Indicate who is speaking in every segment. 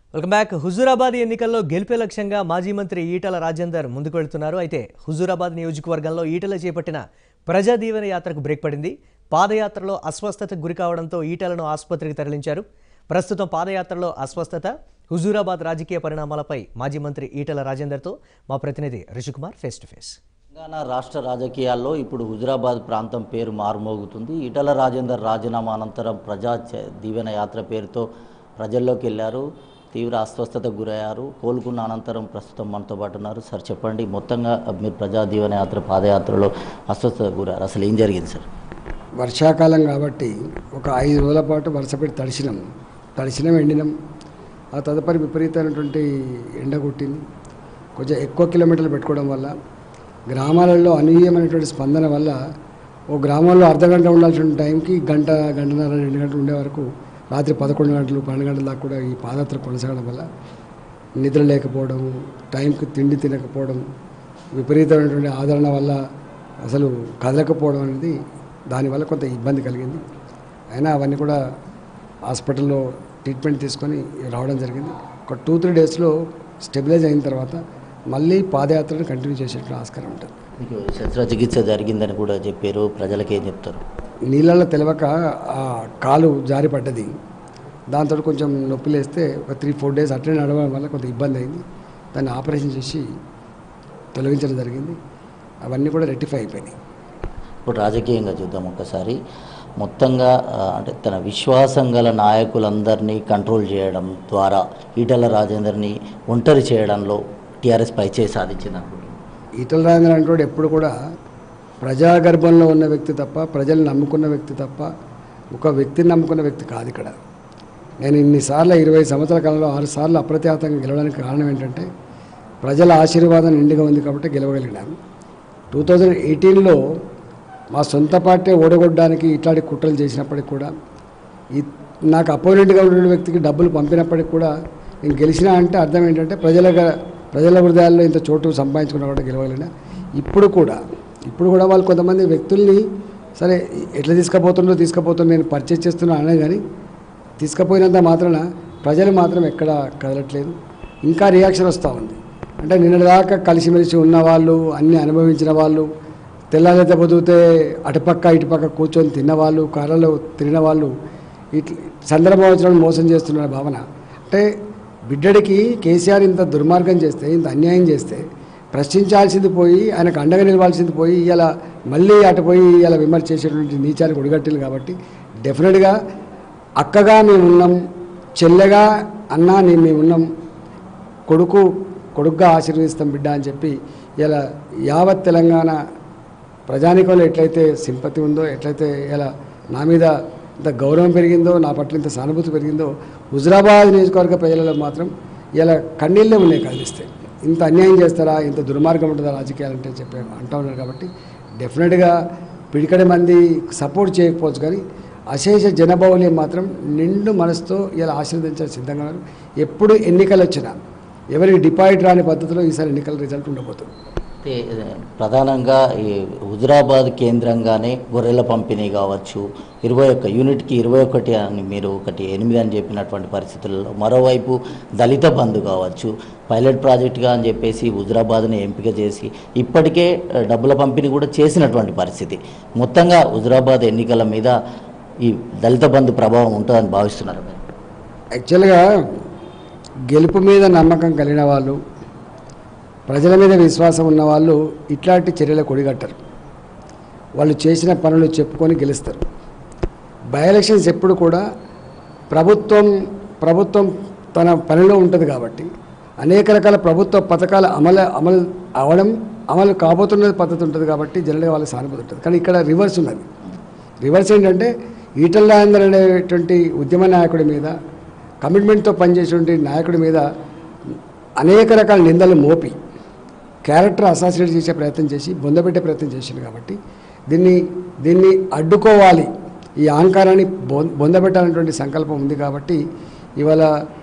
Speaker 1: Welcome back. Huzurabad ఎన్నికల్లో గెలిపే లక్ష్యంగా మాజీ మంత్రి ఈటల రాజేందర్ ముందుకు వెళ్తున్నారు. అయితే హుజూరాబాద్ నియోజకవర్గంలో ఈటల చేపట్టిన ప్రజా దీవెన యాత్రకు బ్రేక్ పడింది. పాదయాత్రలో అస్వస్థతకు గురి కావడంతో ఈటలను ఆసుపత్రికి తరలించారు. ప్రస్తుతం పాదయాత్రలో అస్వస్థత, హుజూరాబాద్ రాజకీయ పరిణామాలపై మాజీ మంత్రి ఈటల రాజేందర్తో మా ప్రతినిధి Rishikumar face to face.
Speaker 2: Telangana రాష్ట్ర రాజకీయాల్లో ఇప్పుడు హుజూరాబాద్ ప్రాంతం పేరు మారుమోగుతుంది. ఈటల రాజేందర్ రాజీనామా అనంతరం ప్రజా దీవెన యాత్ర పేరుతో ప్రజల్లోకి వెళ్ళారు. తీవ్ర అస్వస్థతకు గురయ్యారు. కోలుకున్న అనంతరం ప్రస్తుతం మనతో పాటు ఉన్నారు. సార్ చెప్పండి, మొత్తంగా మీరు ప్రజా దీవెన యాత్ర పాదయాత్రలో అస్వస్థతకు గురయ్యారు, అసలు ఏం జరిగింది సార్?
Speaker 3: వర్షాకాలం కాబట్టి ఒక 5 రోజుల పాటు వరుసపెట్టి తడిసినాం ఎండినాం. ఆ తదుపరి విపరీతమైనటువంటి ఎండ కొట్టింది. కొంచెం ఎక్కువ కిలోమీటర్లు పెట్టుకోవడం వల్ల, గ్రామాలలో అనూహ్యమైనటువంటి స్పందన వల్ల ఓ గ్రామంలో అర్ధగంట ఉండాల్సిన టైంకి గంటన్నర 2 గంటలు ఉండే వరకు రాత్రి 11 గంటలు 12 గంటల దాకా కూడా ఈ పాదయాత్ర కొనసాగడం వల్ల నిద్ర లేకపోవడం, టైంకి తిండి తినకపోవడం, విపరీతమైనటువంటి ఆదరణ వల్ల అసలు కదలకపోవడం అనేది దానివల్ల కొంత ఇబ్బంది కలిగింది. అయినా అవన్నీ కూడా హాస్పిటల్లో ట్రీట్మెంట్ తీసుకొని రావడం జరిగింది. ఒక 2-3 డేస్లో స్టెబిలైజ్ అయిన తర్వాత మళ్ళీ పాదయాత్రను కంటిన్యూ చేసేటువంటి ఆస్కారం ఉంటుంది.
Speaker 2: మీకు శస్త్రచికిత్స జరిగిందని కూడా చెప్పారు, ప్రజలకి ఏం చెప్తారు?
Speaker 3: నీళ్ళల్లో తెలవక ఆ కాలు జారి పడ్డది. దాంతో కొంచెం నొప్పి లేస్తే ఒక 3-4 డేస్ అట్లనే నడవడం వల్ల కొంత ఇబ్బంది అయింది. దాన్ని ఆపరేషన్ చేసి తొలగించడం జరిగింది. అవన్నీ కూడా రెక్టిఫై అయిపోయినాయి.
Speaker 2: ఇప్పుడు రాజకీయంగా చూద్దాం ఒక్కసారి. మొత్తంగా అంటే తన విశ్వాసం గల నాయకులందరినీ కంట్రోల్ చేయడం ద్వారా ఈటల రాజేందర్ని ఒంటరి చేయడంలో టీఆర్ఎస్ పైచేయి సాధించింది అనుకుంటున్నాను.
Speaker 3: ఈటల రాజేందర్ అంటే ఎప్పుడు కూడా ప్రజాగర్భంలో ఉన్న వ్యక్తి తప్ప, ప్రజల్ని నమ్ముకున్న వ్యక్తి తప్ప, ఒక వ్యక్తిని నమ్ముకున్న వ్యక్తి కాదు. ఇక్కడ నేను ఇన్నిసార్లు 20 సంవత్సరాల కాలంలో 6 సార్లు అప్రత్యాతంగా గెలవడానికి కారణం ఏంటంటే ప్రజల ఆశీర్వాదం నిండుగా ఉంది కాబట్టి గెలవగలిగినాను. 2018లో మా సొంత పార్టీ ఓడగొట్టడానికి ఇట్లాంటి కుట్రలు చేసినప్పటికి కూడా, నాకు అపోనెంట్గా ఉన్న వ్యక్తికి డబ్బులు పంపినప్పటికి కూడా నేను గెలిచినా అంటే అర్థం ఏంటంటే ప్రజల హృదయాల్లో ఇంత చోటు సంపాదించుకున్నా కూడా గెలవగలిగినా. ఇప్పుడు కూడా వాళ్ళు కొంతమంది వ్యక్తుల్ని సరే ఎట్లా తీసుకుపోతుందో నేను పర్చేజ్ చేస్తున్నాను అనే కానీ తీసుకుపోయినంత మాత్రాన ప్రజలు మాత్రం ఎక్కడ కదలట్లేదు. ఇంకా రియాక్షన్ వస్తూ ఉంది. అంటే నిన్నటిదాకా కలిసిమెలిసి ఉన్నవాళ్ళు, అన్నీ అనుభవించిన వాళ్ళు, తెల్లారైతే పొదిగితే అటుపక్క ఇటుపక్క కూర్చొని తిన్నవాళ్ళు, కార్లలో తిరిగిన వాళ్ళు చంద్రబాబు మోసం చేస్తున్న భావన. అంటే బిడ్డడికి కేసీఆర్ ఇంత దుర్మార్గం చేస్తే, ఇంత అన్యాయం చేస్తే ప్రశ్నించాల్సింది పోయి, ఆయనకు అండగా నిలవాల్సింది పోయి, ఇలా మళ్ళీ అటు పోయి ఇలా విమర్శ చేసేటువంటి నీచానికి ఒడిగట్టిలు. కాబట్టి డెఫినెట్గా అక్కగా మేమున్నాం, చెల్లెగా అన్నా మేమున్నాం, కొడుకుగా ఆశీర్వదిస్తాం బిడ్డ అని చెప్పి ఇలా యావత్ తెలంగాణ ప్రజానికంలో ఎట్లయితే సింపతి ఉందో, ఎట్లయితే ఇలా నా మీద ఇంత గౌరవం పెరిగిందో, నా పట్ల ఇంత సానుభూతి పెరిగిందో, హుజూరాబాద్ నియోజకవర్గ ప్రజలలో మాత్రం ఇలా కన్నీళ్ళే ఉన్నాయి కదిలిస్తాయి. ఇంత అన్యాయం చేస్తారా, ఇంత దుర్మార్గం ఉంటుందా రాజకీయాలంటే చెప్పి అంటూ ఉన్నారు. కాబట్టి డెఫినెట్గా పిడికడి మంది సపోర్ట్ చేయకపోవచ్చు, కానీ అశేష జనబాహుల్యం మాత్రం నిండు మనసుతో ఇలా ఆశీర్వదించాలని సిద్ధంగా ఉన్నారు. ఎప్పుడు ఎన్నికలు వచ్చినా ఎవరికి డిపాజిట్ రాని పద్ధతిలో ఈసారి ఎన్నికల రిజల్ట్ ఉండబోతుంది.
Speaker 2: ప్రధానంగా ఈ హుజూరాబాద్ కేంద్రంగానే గొర్రెల పంపిణీ కావచ్చు, 21 యూనిట్కి 21 అని మీరు 8 అని చెప్పినటువంటి పరిస్థితుల్లో, మరోవైపు దళిత బంధు కావచ్చు, పైలట్ ప్రాజెక్టుగా అని చెప్పేసి హుజూరాబాద్ని ఎంపిక చేసి ఇప్పటికే డబ్బుల పంపిణీ కూడా చేసినటువంటి పరిస్థితి. మొత్తంగా హుజూరాబాద్ ఎన్నికల మీద ఈ దళిత బంధు ప్రభావం ఉంటుందని భావిస్తున్నారు.
Speaker 3: యాక్చువల్గా గెలుపు మీద నమ్మకం కలిగిన వాళ్ళు, ప్రజల మీద విశ్వాసం ఉన్నవాళ్ళు ఇట్లాంటి చర్యలకు ఒడిగట్టరు. వాళ్ళు చేసిన పనులు చెప్పుకొని గెలుస్తారు. బై ఎలక్షన్స్ ఎప్పుడు కూడా ప్రభుత్వం తన పనిలో ఉంటుంది కాబట్టి అనేక రకాల ప్రభుత్వ పథకాలు అమలు కాబోతున్న పద్ధతి ఉంటుంది కాబట్టి జనరల్గా వాళ్ళకి సానుభూతి ఉంటుంది. కానీ ఇక్కడ రివర్స్ ఉన్నది. రివర్స్ ఏంటంటే ఈటల రాజేందర్ అనేటువంటి ఉద్యమ నాయకుడి మీద, కమిట్మెంట్తో పనిచేసేటువంటి నాయకుడి మీద అనేక రకాల నిందలు మోపి క్యారెక్టర్ అసాసినేట్ చేసే ప్రయత్నం చేసి బొందబెట్టే ప్రయత్నం చేసింది. కాబట్టి దీన్ని అడ్డుకోవాలి, ఈ అహంకారాన్ని బొందబెట్టాలనేటువంటి సంకల్పం ఉంది. కాబట్టి ఇవాళ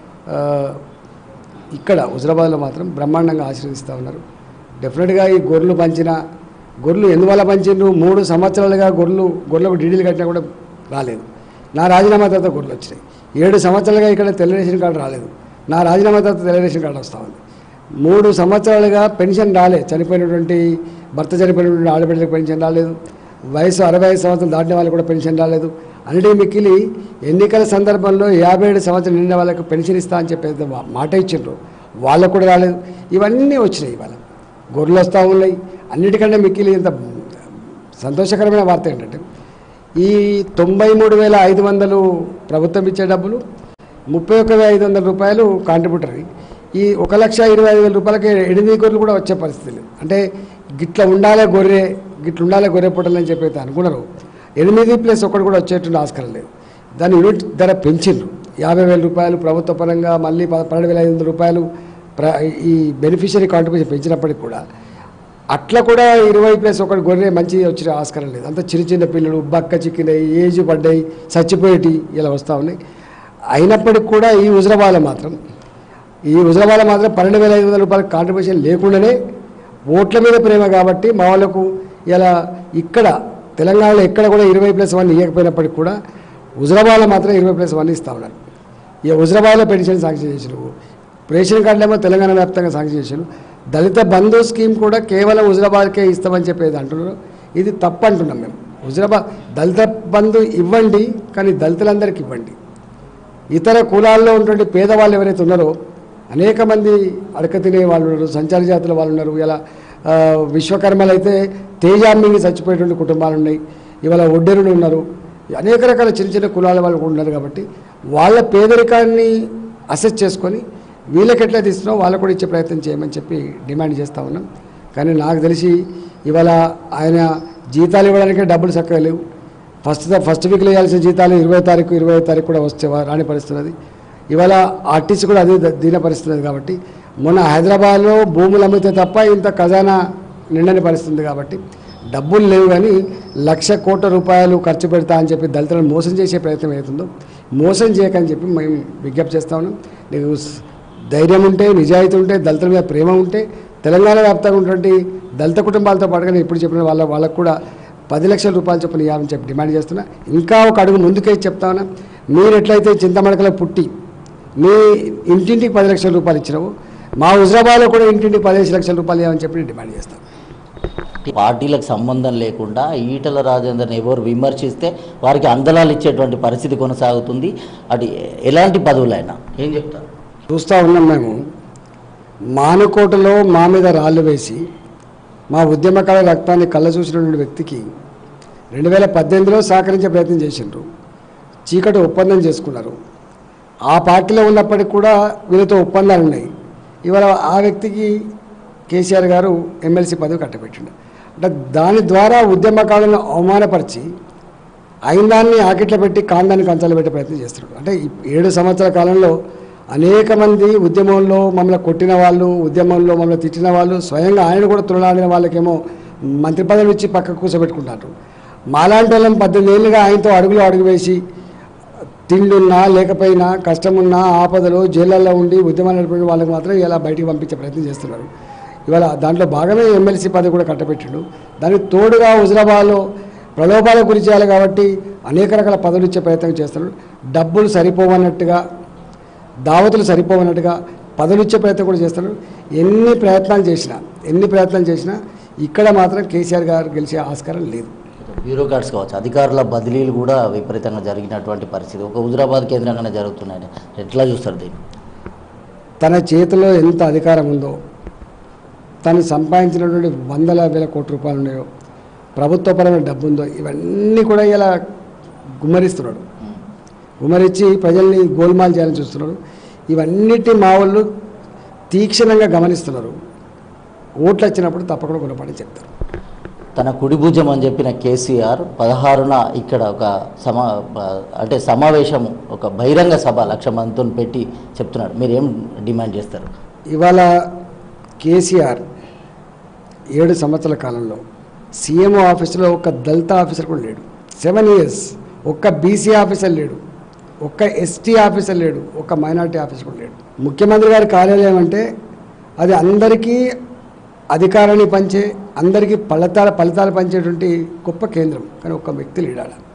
Speaker 3: ఇక్కడ హుజూరాబాద్లో మాత్రం బ్రహ్మాండంగా ఆశీర్వదిస్తూ ఉన్నారు. డెఫినెట్గా ఈ గొర్రెలు ఎందువల్ల పంచిండ్రు, 3 సంవత్సరాలుగా గొర్రెలకు డీడీలు కట్టినా కూడా రాలేదు. నా రాజీనామా తర్వాత గొర్రెలు వచ్చినాయి. 7 సంవత్సరాలుగా ఇక్కడ తెల్ల రేషన్ కార్డు రాలేదు. నా రాజీనామా తర్వాత తెల్ల రేషన్ కార్డు వస్తూ ఉంది. 3 సంవత్సరాలుగా పెన్షన్ రాలేదు. చనిపోయినటువంటి భర్త చనిపోయినటువంటి ఆడబిడ్డలకు పెన్షన్ రాలేదు. వయసు 65 సంవత్సరాలు దాటిన వాళ్ళకి కూడా పెన్షన్ రాలేదు. అన్నిటికీ మిక్కిలి ఎన్నికల సందర్భంలో 57 సంవత్సరాలు నిండిన వాళ్ళకి పెన్షన్ ఇస్తా అని చెప్పేది మాట ఇచ్చిండ్రు, వాళ్ళకు కూడా రాలేదు. ఇవన్నీ వచ్చినాయి. ఇవాళ గొర్రెలు వస్తూ ఉన్నాయి. అన్నిటికంటే మిక్కిలి ఇంత సంతోషకరమైన వార్త ఏంటంటే ఈ 93,500 ప్రభుత్వం ఇచ్చే డబ్బులు, 31,500 రూపాయలు కాంట్రిబ్యూటరీ, ఈ 1,25,000 రూపాయలకి 8 గొర్రెలు కూడా వచ్చే పరిస్థితి లేదు. అంటే గిట్ల ఉండాలే గొర్రె పుట్టాలని చెప్పి అనుకున్నారు. 8+1 కూడా వచ్చేటువంటి ఆస్కారం లేదు. దాని యూనిట్ ధర పెంచిండ్రు. 50,000 రూపాయలు ప్రభుత్వ పరంగా, మళ్ళీ 12,500 రూపాయలు ఈ బెనిఫిషరీ కాంట్రిబ్యూషన్ పెంచినప్పటికి కూడా అట్లా కూడా 20+1 గొర్రె మంచి వచ్చిన ఆస్కారం లేదు. అంత చిన్న పిల్లలు బక్క చిక్కినాయి, ఏజ్ పడ్డాయి, చచ్చిపోయేటి ఇలా వస్తూ ఉన్నాయి. అయినప్పటికి కూడా ఈ హుజరాబాద్లో మాత్రం 12,500 రూపాయల కాంట్రిబ్యూషన్ లేకుండానే ఓట్ల మీద ప్రేమ కాబట్టి మా వాళ్ళకు ఇలా ఇక్కడ తెలంగాణలో ఎక్కడ కూడా 20+1 ఇవ్వకపోయినప్పటికి కూడా హుజరాబాద్లో మాత్రం 20+1 ఇస్తూ ఉన్నారు. ఇక హుజరాబాద్లో పెన్షన్ శాంక్షన్ చేసినారు, రేషన్ కార్డులేమో తెలంగాణ వ్యాప్తంగా శాంక్షన్ చేశారు. దళిత బంధు స్కీమ్ కూడా కేవలం హుజరాబాద్కే ఇస్తామని చెప్పేది అంటున్నారు. ఇది తప్పు అంటున్నాం మేము. హుజరాబాద్ దళిత బంధు ఇవ్వండి, కానీ దళితులందరికీ ఇవ్వండి. ఇతర కులాల్లో ఉన్నటువంటి పేదవాళ్ళు ఎవరైతే ఉన్నారో అనేక మంది అడక తినే వాళ్ళు ఉన్నారు, సంచార జాతుల వాళ్ళు ఉన్నారు. ఇలా విశ్వకర్మలు అయితే తేజామ్మింగి చచ్చిపోయేటువంటి కుటుంబాలు ఉన్నాయి. ఇవాళ ఒడ్డెరులు ఉన్నారు. అనేక రకాల చిన్న కులాల వాళ్ళు ఉన్నారు. కాబట్టి వాళ్ళ పేదరికాన్ని అసెస్ చేసుకొని వీళ్ళకి ఎట్లా తీస్తున్నావు వాళ్ళకు కూడా ఇచ్చే ప్రయత్నం చేయమని చెప్పి డిమాండ్ చేస్తూ ఉన్నాం. కానీ నాకు తెలిసి ఇవాళ ఆయన జీతాలు ఇవ్వడానికే డబ్బులు చక్కగా లేవు. ఫస్ట్ వీక్లో ఇవ్వాల్సిన జీతాలు 20 తారీఖు కూడా వస్తే రాని పరిస్థితున్నది. ఇవాళ ఆర్టీసీ కూడా అదే దీన పరిస్థితి కాబట్టి మొన్న హైదరాబాద్లో భూములు అమ్మితే తప్ప ఇంత ఖజానా నిండని పరిస్థితుంది. కాబట్టి డబ్బులు లేవు, కానీ 1,00,000 కోట్ల రూపాయలు ఖర్చు పెడతా అని చెప్పి దళితులను మోసం చేసే ప్రయత్నం అవుతుందో మోసం చేయకని చెప్పి మేము విజ్ఞప్తి చేస్తా ఉన్నాం. నీకు ధైర్యం ఉంటే, నిజాయితీ ఉంటే, దళితుల మీద ప్రేమ ఉంటే తెలంగాణ వ్యాప్తంగా ఉన్నటువంటి దళిత కుటుంబాలతో పాటుగా నేను ఇప్పుడు చెప్పిన వాళ్ళకు కూడా 10 లక్షల రూపాయలు చొప్పున ఇవ్వాలని చెప్పి డిమాండ్ చేస్తున్నా. ఇంకా ఒక అడుగు ముందుకే చెప్తా ఉన్నా, మీరు ఎట్లయితే చింతమడకలో పుట్టి మీ ఇంటింటికి 10 లక్షల రూపాయలు ఇచ్చినావు, మా హుజరాబాద్లో కూడా ఇంటింటికి 15 లక్షల రూపాయలు ఇవ్వాలని చెప్పి డిమాండ్ చేస్తాం.
Speaker 2: పార్టీలకు సంబంధం లేకుండా ఈటల రాజేందర్ని ఎవరు విమర్శిస్తే వారికి అందలాలు ఇచ్చేటువంటి పరిస్థితి కొనసాగుతుంది. అది ఎలాంటి పదవులైనా ఏం చెప్తారు?
Speaker 3: చూస్తూ ఉన్నాం. మేము మానుకోటలో మా మీద రాళ్ళు వేసి మా ఉద్యమకాల రక్తాన్ని కళ్ళ చూసినటువంటి వ్యక్తికి 2018లో సహకరించే ప్రయత్నం చేసిండ్రు. చీకటి ఒప్పందం చేసుకున్నారు. ఆ పార్టీలో ఉన్నప్పటికి కూడా వీళ్ళతో ఒప్పందాలు ఉన్నాయి. ఇవాళ ఆ వ్యక్తికి కేసీఆర్ గారు ఎమ్మెల్సీ పదవి కట్టబెట్టిండు. అంటే దాని ద్వారా ఉద్యమకాలను అవమానపరిచి అయినాన్ని ఆకిట్లో పెట్టి కాందాన్ని కంచాలు పెట్టే ప్రయత్నం చేస్తున్నాడు. అంటే 7 సంవత్సరాల కాలంలో అనేక మంది ఉద్యమంలో మమ్మల్ని కొట్టిన వాళ్ళు, ఉద్యమంలో మమ్మల్ని తిట్టిన వాళ్ళు, స్వయంగా ఆయన కూడా తులనాడిన వాళ్ళకేమో మంత్రి పదవులు ఇచ్చి పక్కకు కూర్చోబెట్టుకుంటారు. మాలాంటి వాళ్ళని 18 ఏళ్ళుగా ఆయనతో అడుగు వేసి తిండున్నా లేకపోయినా కష్టమున్నా ఆపదలో జైళ్ళల్లో ఉండి ఉద్యమాలు నడిపిన వాళ్ళకి మాత్రం ఇలా బయటికి పంపించే ప్రయత్నం చేస్తున్నారు. ఇవాళ దాంట్లో భాగమే ఎమ్మెల్సీ పదవి కూడా కట్టబెట్టిండు. దానికి తోడుగా హుజరాబాద్లో ప్రలోభాలకు గురి చేయాలి కాబట్టి అనేక రకాల పదవులు ఇచ్చే ప్రయత్నం చేస్తున్నాడు. డబ్బులు సరిపోవన్నట్టుగా, దావతులు సరిపోవన్నట్టుగా పదవులు ఇచ్చే ప్రయత్నం కూడా చేస్తున్నాడు. ఎన్ని ప్రయత్నాలు చేసినా ఇక్కడ మాత్రం కేసీఆర్ గారు గెలిచే ఆస్కారం లేదు.
Speaker 2: బ్యూరోక్రాట్స్ కావచ్చు, అధికారుల బదిలీలు కూడా విపరీతంగా జరిగినటువంటి పరిస్థితి ఒక హుజరాబాద్ కేంద్రంగానే జరుగుతున్నాయి. ఎట్లా చూస్తారు దీన్ని?
Speaker 3: తన చేతిలో ఎంత అధికారం ఉందో, తను సంపాదించినటువంటి 100,000 కోట్ల రూపాయలు ఉన్నాయో, ప్రభుత్వపరమైన డబ్బు ఉందో, ఇవన్నీ కూడా ఇలా గుమ్మరించి ప్రజల్ని గోల్మాల్ చేయాలని చూస్తున్నారు. ఇవన్నిటి మా వాళ్ళు తీక్షణంగా గమనిస్తున్నారు. ఓట్లు వచ్చినప్పుడు తప్పకుండా గుణపడి చెప్తారు.
Speaker 2: తన కుడి భుజం అని చెప్పిన కేసీఆర్ 16న ఇక్కడ ఒక సమావేశం, ఒక బహిరంగ సభ 1,00,000 మందితో పెట్టి చెప్తున్నాడు. మీరు ఏం డిమాండ్ చేస్తారు?
Speaker 3: ఇవాళ కేసీఆర్ 7 సంవత్సరాల కాలంలో సీఎంఓ ఆఫీసులో ఒక దళిత ఆఫీసర్ కూడా లేడు. 7 years ఒక్క బీసీ ఆఫీసర్ లేడు, ఒక్క ఎస్టీ ఆఫీసర్ లేడు, ఒక్క మైనార్టీ ఆఫీసర్ కూడా లేడు. ముఖ్యమంత్రి గారి కార్యాలయం అంటే అది అందరికీ అధికారాన్ని పంచే, అందరికీ ఫలితాలు పంచేటువంటి గొప్ప కేంద్రం. కానీ ఒక్క వ్యక్తి లేడాల.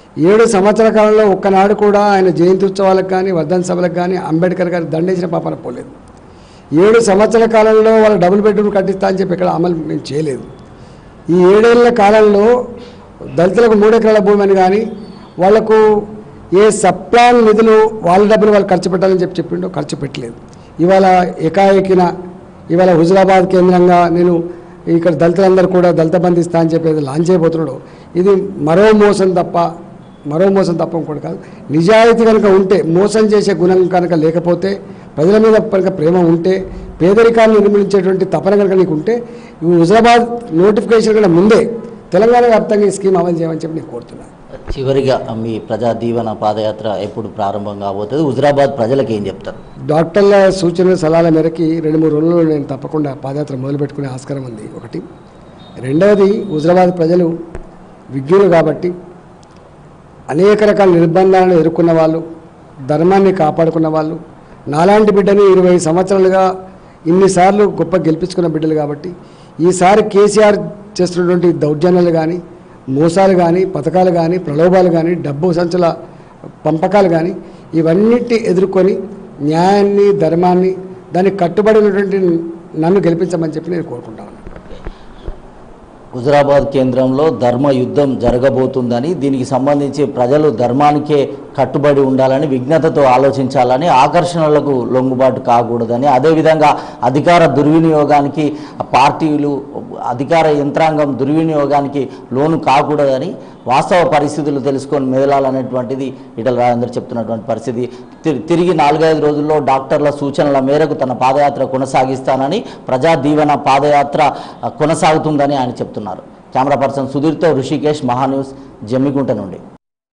Speaker 3: 7 సంవత్సరాల కాలంలో ఒక్కనాడు కూడా ఆయన జయంతి ఉత్సవాలకు కానీ వర్ధన్ సభలకు కానీ అంబేద్కర్ గారు దండేసిన పాపన పోలేదు. 7 సంవత్సరాల కాలంలో వాళ్ళ డబుల్ బెడ్రూమ్ కట్టిస్తా అని చెప్పి ఇక్కడ అమలు మేము చేయలేదు. ఈ 7 ఏళ్ల కాలంలో దళితులకు 3 ఎకరాల భూమి అని కానీ వాళ్లకు ఏ సప్లాన్ నిధులు వాళ్ళ డబ్బులు వాళ్ళు ఖర్చు పెట్టాలని చెప్పిండో ఖర్చు పెట్టలేదు. ఇవాళ ఏకాఏకిన ఇవాళ హుజురాబాద్ కేంద్రంగా నేను ఇక్కడ దళితులందరూ కూడా దళిత బంధు ఇస్తా అని చెప్పేది లాంచ్ చేయబోతున్నాడు. ఇది మరో మోసం తప్ప ఇంకోటి కాదు. నిజాయితీ కనుక ఉంటే, మోసం చేసే గుణం కనుక లేకపోతే, ప్రజల మీద కనుక ప్రేమ ఉంటే, పేదరికాన్ని నిర్మూలించేటువంటి తపన కనుక నీకు ఉంటే, ఈ హుజురాబాద్ నోటిఫికేషన్ కన్నా ముందే తెలంగాణ వ్యాప్తంగా ఈ స్కీమ్ అమలు చేయమని చెప్పి నేను కోరుతున్నాను.
Speaker 2: చివరిగా మీ ప్రజా దీవెన పాదయాత్ర ఎప్పుడు ప్రారంభం కాబోతుంది? హుజురాబాద్ ప్రజలకు ఏం చెప్తారు?
Speaker 3: డాక్టర్ల సూచనల సలహాల మేరకి 2-3 రోజుల్లో నేను తప్పకుండా పాదయాత్ర మొదలుపెట్టుకునే ఆస్కారం ఉంది. ఒకటి. రెండవది, హుజురాబాద్ ప్రజలు విజ్ఞులు కాబట్టి అనేక రకాల నిర్బంధాలను ఎదుర్కొన్న వాళ్ళు, ధర్మాన్ని కాపాడుకున్న వాళ్ళు, నాలాంటి బిడ్డని 20 సంవత్సరాలుగా ఇన్నిసార్లు గొప్ప గెలిపించుకున్న బిడ్డలు కాబట్టి ఈసారి కేసీఆర్ చేస్తున్నటువంటి దౌర్జన్యాలు కానీ, మోసాలు కానీ, పథకాలు కానీ, ప్రలోభాలు కానీ, డబ్బు సంచుల పంపకాలు కానీ ఇవన్నిటి ఎదుర్కొని న్యాయాన్ని, ధర్మాన్ని, దానికి కట్టుబడినటువంటి నన్ను గెలిపించమని చెప్పి నేను కోరుకుంటాను.
Speaker 2: హుజురాబాద్ కేంద్రంలో ధర్మ యుద్ధం జరగబోతుందని, దీనికి సంబంధించి ప్రజలు ధర్మానికే కట్టుబడి ఉండాలని, విజ్ఞతతో ఆలోచించాలని, ఆకర్షణలకు లొంగుబాటు కాకూడదని, అదేవిధంగా అధికార దుర్వినియోగానికి పార్టీలు, అధికార యంత్రాంగం దుర్వినియోగానికి లోను కాకూడదని, వాస్తవ పరిస్థితులు తెలుసుకొని మెదలాలనేటువంటిది ఈటల రాజేందర్ చెప్తున్నటువంటి పరిస్థితి. తిరిగి 4-5 రోజుల్లో డాక్టర్ల సూచనల మేరకు తన పాదయాత్ర కొనసాగిస్తానని, ప్రజా దీవెన పాదయాత్ర కొనసాగుతుందని ఆయన చెప్తున్నారు. కెమెరా పర్సన్ సుధీర్తో ఋషికేష్, మహాన్యూస్, జమ్మిగుంట నుండి.